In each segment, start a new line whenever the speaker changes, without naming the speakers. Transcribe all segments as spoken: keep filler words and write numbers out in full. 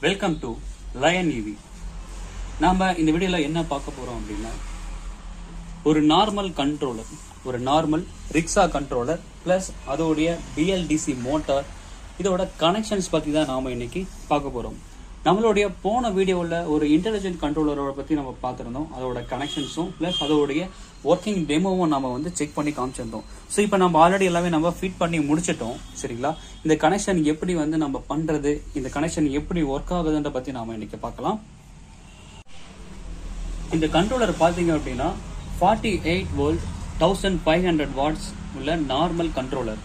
Welcome to line EV. நாம இந்த வீடியோல என்ன பார்க்க போறோம் அப்படின்னா, ஒரு நார்மல் கண்ட்ரோலர், ஒரு நார்மல் ரிக்ஷா கண்ட்ரோலர் பிளஸ் அதோடைய B L D C motor, இதோட கனெக்ஷன்ஸ் பத்தி தான் நாம இன்னைக்கு பார்க்க போறோம். நம்மளுடைய போன வீடியோவில் ஒரு இன்டெலிஜென்ட் கண்ட்ரோலரோட பத்தி நம்ம பார்த்துருந்தோம். அதோட கனெக்ஷன்ஸும் பிளஸ் அதோடைய ஒர்க்கிங் டெமோவும் நம்ம வந்து செக் பண்ணி காமிச்சிருந்தோம். ஸோ இப்போ நம்ம ஆல்ரெடி எல்லாமே நம்ம ஃபிட் பண்ணி முடிச்சிட்டோம். சரிங்களா? இந்த கனெக்ஷன் எப்படி வந்து நம்ம பண்றது, இந்த கனெக்ஷன் எப்படி ஒர்க் ஆகுதுன்ற பத்தி நாம இன்னைக்கு பார்க்கலாம். இந்த கண்ட்ரோலர் பாத்தீங்க அப்படின்னா forty eight volt thousand five hundred watts உள்ள நார்மல் கண்ட்ரோலர்.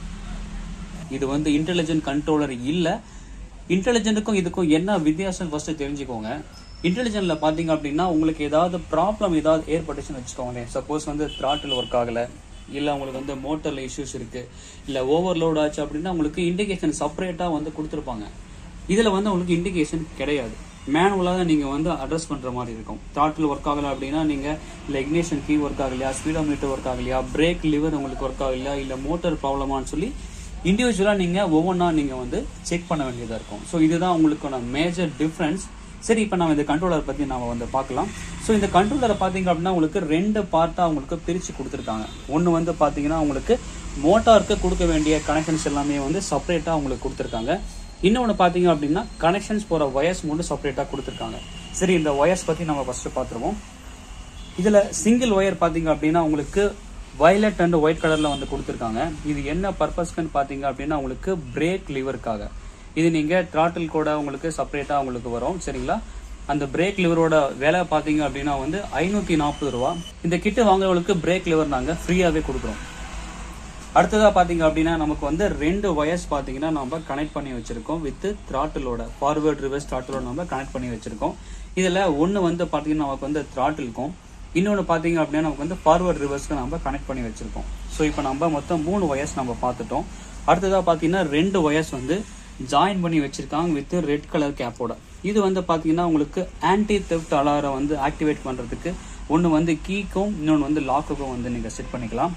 இது வந்து இன்டெலிஜென்ட் கண்ட்ரோலர் இல்ல. இன்டெலிஜென்ட்டுக்கும் இதுக்கும் என்ன வித்தியாசம் ஃபர்ஸ்ட் தெரிஞ்சுக்கோங்க. இன்டெலிஜென்ட்ல பாத்தீங்க அப்படின்னா உங்களுக்கு ஏதாவது ப்ராப்ளம் ஏதாவது ஏற்பட்டுச்சுன்னு வச்சுக்கோங்களேன். சப்போஸ் வந்து த்ராட்டில் ஒர்க் ஆகல, இல்ல உங்களுக்கு வந்து மோட்டர்ல இஷ்யூஸ் இருக்கு, இல்ல ஓவர்லோட் ஆச்சு அப்படின்னா உங்களுக்கு இண்டிகேஷன் செப்பரேட்டா வந்து கொடுத்துருப்பாங்க. இதுல வந்து உங்களுக்கு இண்டிகேஷன் கிடையாது. மேனுவலா தான் நீங்க வந்து அட்ரஸ் பண்ற மாதிரி இருக்கும். த்ராட்டில் ஒர்க் ஆகல அப்படின்னா நீங்க இல்ல இக்னிஷன் கீ ஒர்க் ஆகலையா, ஸ்பீடோமீட்டர் ஒர்க் ஆகலையா, பிரேக் லிவர் உங்களுக்கு ஒர்க் ஆகலையா, இல்ல மோட்டர் ப்ராப்ளமான்னு சொல்லி இண்டிவிஜுவலா நீங்க ஒவ்வொன்றா நீங்க வந்து செக் பண்ண வேண்டியதா இருக்கும். ஸோ இதுதான் உங்களுக்கான மேஜர் டிஃபரன்ஸ். சரி, இப்போ நம்ம இந்த கண்ட்ரோலர் பத்தி நாம வந்து பார்க்கலாம். ஸோ இந்த கண்ட்ரோலரை பாத்தீங்க அப்படின்னா உங்களுக்கு ரெண்டு பார்ட்டா உங்களுக்கு பிரிச்சு கொடுத்துருக்காங்க. ஒன்னு வந்து பாத்தீங்கன்னா உங்களுக்கு மோட்டாருக்கு கொடுக்க வேண்டிய கனெக்ஷன்ஸ் எல்லாமே வந்து செப்பரேட்டா உங்களுக்கு கொடுத்துருக்காங்க. இன்னொன்னு பாத்தீங்க அப்படின்னா கனெக்ஷன்ஸ் போற வயர்ஸ் மட்டும் செப்பரேட்டா கொடுத்துருக்காங்க. சரி, இந்த வயர்ஸ் பத்தி நம்ம ஃபர்ஸ்ட் பாத்துருவோம். இதுல சிங்கிள் ஒயர் பாத்தீங்க அப்படின்னா உங்களுக்கு வயலட் அண்ட் ஒயிட் கலர்ல வந்து கொடுத்துருக்காங்க. இது என்ன பர்பஸ்க்குன்னு பாத்தீங்க அப்படின்னா உங்களுக்கு பிரேக் லிவருக்காக. இது நீங்க த்ராட்டில் கூட உங்களுக்கு செப்பரேட்டா உங்களுக்கு வரும். சரிங்களா? அந்த பிரேக் லிவரோட விலை பாத்தீங்க அப்படின்னா வந்து ஐநூத்தி நாற்பது ரூபா. இந்த கிட்டு வாங்குறவங்களுக்கு பிரேக் லிவர் நாங்க ஃப்ரீயாவே கொடுக்குறோம். அடுத்ததா பாத்தீங்க அப்படின்னா நமக்கு வந்து ரெண்டு வயர்ஸ் பாத்தீங்கன்னா நம்ம கனெக்ட் பண்ணி வச்சிருக்கோம் வித் த்ராட்டிலோட ஃபார்வர்ட் ரிவர்ஸ் த்ராட்டிலோட நம்ம கனெக்ட் பண்ணி வச்சிருக்கோம். இதுல ஒன்னு வந்து பாத்தீங்கன்னா நமக்கு வந்து த்ராட்டிலுக்கும், இன்னொன்னு பாத்தீங்க அப்படின்னா நமக்கு வந்து ஃபார்வர்ட் ரிவர்ஸ்க்கு நம்ம கனெக்ட் பண்ணி வச்சிருக்கோம். ஸோ இப்போ நம்ம மொத்தம் மூணு வயர்ஸ் நம்ம பார்த்துட்டோம். அடுத்ததா பாத்தீங்கன்னா ரெண்டு வயர்ஸ் வந்து ஜாயின் பண்ணி வச்சிருக்காங்க வித் ரெட் கலர் கேப்போட. இது வந்து பாத்தீங்கன்னா உங்களுக்கு ஆன்டி தெஃப்ட் அலாரம் வந்து ஆக்டிவேட் பண்றதுக்கு ஒன்னு வந்து கீக்கும் இன்னொன்னு வந்து லாக்குக்கும் வந்து நீங்க செட் பண்ணிக்கலாம்.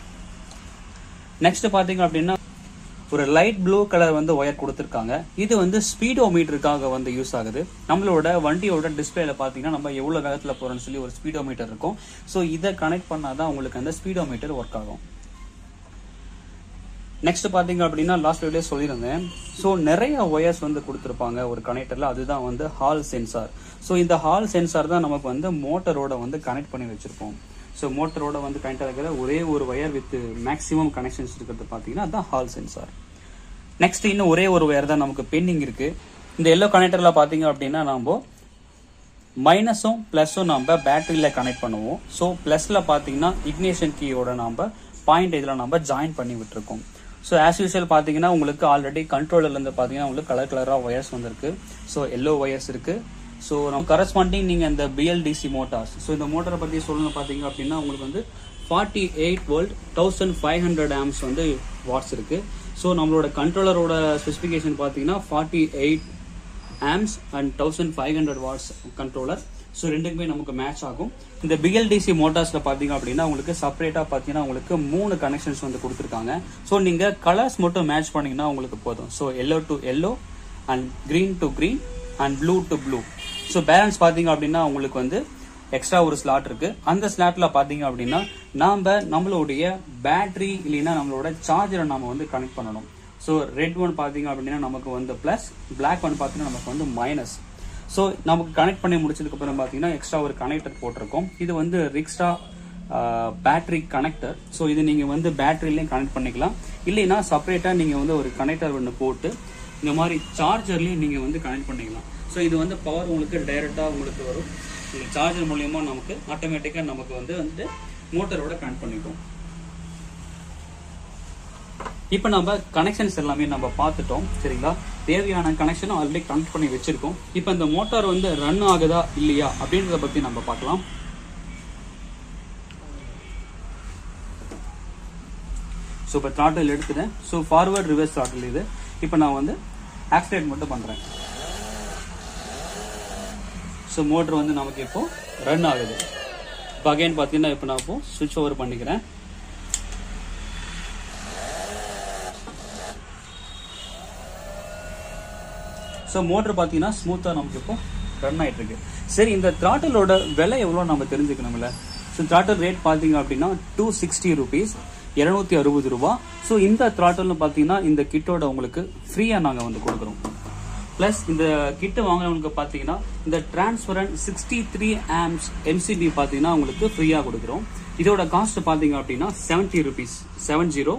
நெக்ஸ்ட் பாத்தீங்க அப்படின்னா ஒரு லைட் ப்ளூ கலர் வந்து ஒயர் கொடுத்துருக்காங்க. இது வந்து ஸ்பீடோமீட்டருக்காக வந்து யூஸ் ஆகுது. நம்மளோட வண்டியோட டிஸ்பிளேல பாத்தீங்கன்னா நம்ம எவ்வளவு வேகத்துல போறோம்னு சொல்லி ஒரு ஸ்பீடோமீட்டர் இருக்கும். ஸோ இதை கனெக்ட் பண்ணாதான் உங்களுக்கு அந்த ஸ்பீடோமீட்டர் ஒர்க் ஆகும். நெக்ஸ்ட் பாத்தீங்க அப்படின்னா லாஸ்ட் வீடியோ சொல்லியிருந்தேன். ஸோ நிறைய ஒயர்ஸ் வந்து கொடுத்துருப்பாங்க ஒரு கனெக்டர்ல. அதுதான் வந்து ஹால் சென்சார். ஸோ இந்த ஹால் சென்சார் தான் நமக்கு வந்து மோட்டரோட வந்து கனெக்ட் பண்ணி வச்சிருப்போம். ஸோ மோட்டரோட வந்து கனெக்ட் ஆகிற ஒரே ஒரு ஒயர் வித் மேக்ஸிமம் கனெக்ஷன்ஸ் இருக்கிறது பாத்தீங்கன்னா அதுதான் ஹால் சென்சார். நெக்ஸ்ட் இன்னும் ஒரே ஒரு ஒயர் தான் நமக்கு பெண்டிங் இருக்கு. இந்த எல்லோ கனெக்டர்ல பாத்தீங்க அப்படின்னா நம்ம மைனஸும் பிளஸும் நம்ம பேட்டரியில கனெக்ட் பண்ணுவோம். ஸோ பிளஸ்ல பாத்தீங்கன்னா இக்னிஷன் கீயோட நம்ம பாயிண்ட் இதுல நம்ம ஜாயின் பண்ணி விட்டுருக்கோம். ஸோ ஆஸ் யூஸ்வல் பாத்தீங்கன்னா உங்களுக்கு ஆல்ரெடி கண்ட்ரோலர்ல இருந்து பாத்தீங்கன்னா உங்களுக்கு கலர் கலரா ஒயர்ஸ் வந்திருக்கு. ஸோ எல்லோ ஒயர்ஸ் இருக்கு. ஸோ நம்ம கரஸ்பாண்டிங் நீங்க இந்த B L D C motors. So இந்த மோட்டரை பத்தி சொல்லணும் பாத்தீங்க அப்படின்னா உங்களுக்கு வந்து forty eight volt thousand five hundred amps வந்து வாட்ஸ் இருக்கு. ஸோ நம்மளோட கண்ட்ரோலரோட ஸ்பெசிஃபிகேஷன் பாத்தீங்கன்னா forty eight amps and thousand five hundred watts controller. So ரெண்டுக்குமே நமக்கு மேட்ச் ஆகும். இந்த B L D C மோட்டார்ஸ்ல பாத்தீங்க அப்படின்னா உங்களுக்கு செப்பரேட்டா பாத்தீங்கன்னா உங்களுக்கு மூணு கனெக்ஷன்ஸ் வந்து கொடுத்துருக்காங்க. ஸோ நீங்க கலர்ஸ் மட்டும் மேட்ச் பண்ணீங்கன்னா உங்களுக்கு போதும். So yellow to yellow and green to green and blue to blue. So balance பாத்தீங்க அப்படின்னா உங்களுக்கு வந்து எக்ஸ்ட்ரா ஒரு ஸ்லாட் இருக்கு. அந்த ஸ்லாட்ல பாத்தீங்க அப்படின்னா நாம நம்மளுடைய பேட்டரி இல்லைன்னா நம்மளோட சார்ஜரை நாம வந்து கனெக்ட் பண்ணணும். ஸோ ரெட் ஒன் பாத்தீங்க அப்படின்னா நமக்கு வந்து பிளஸ், பிளாக் ஒன் பாத்தீங்கன்னா நமக்கு வந்து மைனஸ். ஸோ நமக்கு கனெக்ட் பண்ணி முடிச்சதுக்கு அப்புறம் பாத்தீங்கன்னா எக்ஸ்ட்ரா ஒரு கனெக்டர் போட்டிருக்கோம். இது வந்து ரிக்ஷா பேட்டரி கனெக்டர். ஸோ இது நீங்க வந்து பேட்டரிலையும் கனெக்ட் பண்ணிக்கலாம், இல்லைன்னா செப்பரேட்டா நீங்க வந்து ஒரு கனெக்டர் ஒன்று போட்டு இந்த மாதிரி சார்ஜர்லயும் நீங்க வந்து கனெக்ட் பண்ணிக்கலாம். ஸோ இது வந்து பவர் உங்களுக்கு டைரக்டா உங்களுக்கு வரும். இந்த சார்ஜர் மூலியமா நமக்கு ஆட்டோமேட்டிக்கா நமக்கு வந்து வந்து மோட்டரோட கனெக்ட் பண்ணிக்கும். இப்ப நம்ம கனெக்ஷன்ஸ் எல்லாமே நம்ம பார்த்துட்டோம். சரிங்களா? தேவையான கனெக்ஷனும் ஆல்ரெடி கனெக்ட் பண்ணி வச்சிருக்கோம். இப்ப இந்த மோட்டார் வந்து ரன் ஆகுதா இல்லையா அப்படின்றத பத்தி நம்ம பார்க்கலாம். ஸோ இப்போ த்ராட்டில் எடுத்துட்டேன். ஸோ ஃபார்வர்ட் ரிவர்ஸ் த்ராட்டில் இது. இப்போ நான் வந்து ஆக்சிலேட் மட்டும் பண்றேன். ஸோ மோட்டர் வந்து நமக்கு இப்போ ரன் ஆகுது. இப்போ அகைன் பார்த்தீங்கன்னா இப்போ நான் இப்போ சுவிட்ச் ஓவர் பண்ணிக்கிறேன். ஸோ மோட்டர் பார்த்தீங்கன்னா ஸ்மூத்தாக நமக்கு இப்போ ரன் ஆகிட்டு இருக்கு. சரி, இந்த த்ராட்டலோட விலை எவ்வளோ நம்ம தெரிஞ்சுக்கணும்ல. ஸோ த்ராட்டல் ரேட் பார்த்தீங்க அப்படின்னா டூ சிக்ஸ்டி ருபீஸ் இருநூத்தி அறுபது ரூபா. ஸோ இந்த த்ராட்டல்னு பார்த்தீங்கன்னா இந்த கிட்டோட உங்களுக்கு ஃப்ரீயாக நாங்கள் வந்து கொடுக்குறோம். பிளஸ் இந்த கிட்ட வாங்கினவங்களுக்கு பார்த்தீங்கன்னா இந்த transparent sixty three amps MCB பார்த்தீங்கன்னா உங்களுக்கு ஃப்ரீயாக கொடுக்குறோம். இதோட காஸ்ட் பார்த்தீங்க அப்படின்னா செவன்டி ருபீஸ் செவன் ஜீரோ.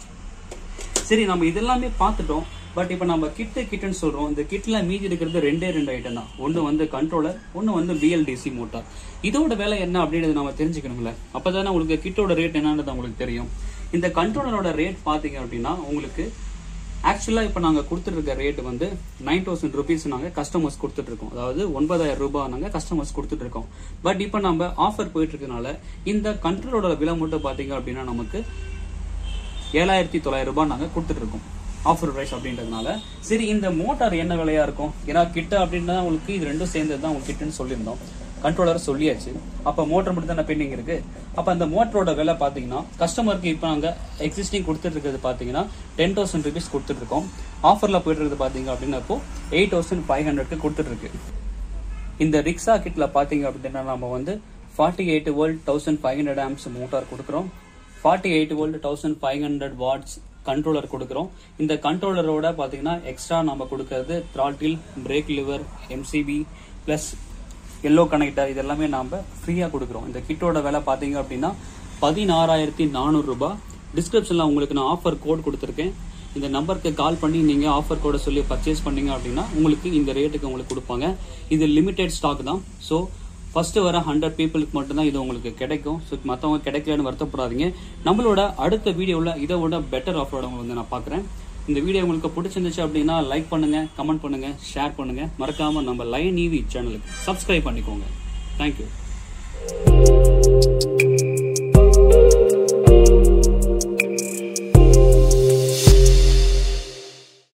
சரி, நம்ம இதெல்லாமே பார்த்துட்டோம். பட் இப்போ நம்ம கிட்டு கிட்டுன்னு சொல்றோம். இந்த கிட்ல மீதி இருக்கிறது ரெண்டே ரெண்டு ஐட்டம் தான். ஒன்று வந்து கண்ட்ரோலர், ஒன்று வந்து பிஎல்டிசி மோட்டார். இதோட வேலை என்ன அப்படின்றது நம்ம தெரிஞ்சுக்கணும்ல. அப்பதானே உங்களுக்கு கிட்டோட ரேட் என்னன்றது உங்களுக்கு தெரியும். இந்த கண்ட்ரோலரோட ரேட் பார்த்தீங்க அப்படின்னா உங்களுக்கு ஆக்சுவலா இப்போ நாங்கள் கொடுத்துட்டு இருக்க ரேட் வந்து நைன் தௌசண்ட் ருபீஸ் நாங்கள் கஸ்டமர்ஸ் கொடுத்துட்டு இருக்கோம். அதாவது ஒன்பதாயிரம் ரூபாய் நாங்கள் கஸ்டமர்ஸ் கொடுத்துட்டு இருக்கோம். பட் இப்போ நம்ம ஆஃபர் போயிட்டு இருக்கனால இந்த கண்ட்ரோலரோட விலை மட்டும் பார்த்தீங்க அப்படின்னா நமக்கு ஏழாயிரத்தி தொள்ளாயிரம் ரூபாய் நாங்கள் கொடுத்துட்டு இருக்கோம் ஆஃபர் பிரைஸ் அப்படின்றதுனால. சரி, இந்த மோட்டார் என்ன விலையா இருக்கும்? ஏன்னா கிட்ட அப்படின்னா உங்களுக்கு இது ரெண்டும் சேர்ந்தது தான் உங்களுக்கு கிட்டுன்னு சொல்லியிருந்தோம். கண்ட்ரோலர் சொல்லியாச்சு. அப்ப மோட்டர் மட்டும் தானே பெண்டிங் இருக்கு. அப்ப அந்த மோட்டரோட விலை பாத்தீங்கன்னா கஸ்டமருக்கு இப்ப நாங்க எக்ஸிஸ்டிங் கொடுத்துட்டு இருக்கிறது பாத்தீங்கன்னா டென் தௌசண்ட் ருபீஸ் கொடுத்துட்டு இருக்கோம். ஆஃபர்ல போயிட்டு இருக்கிறது பாத்தீங்க அப்படின்னா இப்போ எயிட் தௌசண்ட் ஃபைவ் ஹண்ட்ரட்க்கு கொடுத்துட்டு இருக்கு. இந்த ரிக்ஷா கிட்ல பாத்தீங்க அப்படின்னா நம்ம வந்து forty eight volt thousand five hundred amps motor கொடுக்குறோம். Forty eight volt thousand five hundred watts controller கொடுக்குறோம். இந்த கண்ட்ரோலரோட பாத்தீங்கன்னா எக்ஸ்ட்ரா நம்ம கொடுக்கறது throttle, brake lever, MCB plus yellow connector இதெல்லாமே நாம ஃப்ரீயா கொடுக்குறோம். இந்த கிட்டோட விலை பாத்தீங்க அப்படின்னா பதினாறாயிரத்தி நானூறு ரூபாய். டிஸ்கிரிப்ஷன்ல உங்களுக்கு நான் ஆஃபர் கோட் கொடுத்துருக்கேன். இந்த நம்பருக்கு கால் பண்ணி நீங்க ஆஃபர் கோடை சொல்லி பர்ச்சேஸ் பண்ணீங்க அப்படின்னா உங்களுக்கு இந்த ரேட்டுக்கு உங்களுக்கு கொடுப்பாங்க. இது லிமிடெட் ஸ்டாக் தான். ஸோ ஃபர்ஸ்ட் வர ஹண்ட்ரட் பீப்புளுக்கு மட்டும்தான் இது உங்களுக்கு கிடைக்கும். ஸோ மற்றவங்க கிடைக்கலன்னு வருத்தப்படாதீங்க. நம்மளோட அடுத்த வீடியோவில் இதை விட பெட்டர் ஆஃபரோட உங்களுக்கு வந்து நான் பார்க்குறேன். இந்த வீடியோ உங்களுக்கு பிடிச்சிருந்துச்சு அப்படின்னா லைக் பண்ணுங்க, கமெண்ட் பண்ணுங்க, ஷேர் பண்ணுங்க. மறக்காம நம்ம லைன் ஈவி சேனலுக்கு சப்ஸ்கிரைப் பண்ணிக்கோங்க. தேங்க்யூ.